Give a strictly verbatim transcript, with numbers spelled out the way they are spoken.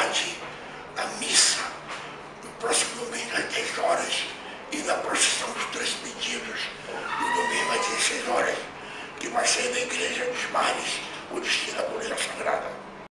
pode a missa no próximo domingo às dez horas e na procissão